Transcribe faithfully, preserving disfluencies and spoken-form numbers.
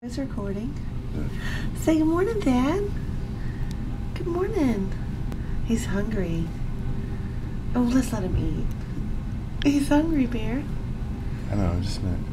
It's recording. Yeah. Say good morning, Dad. Good morning. He's hungry. Oh, let's let him eat. He's hungry, Bear. I know, I just meant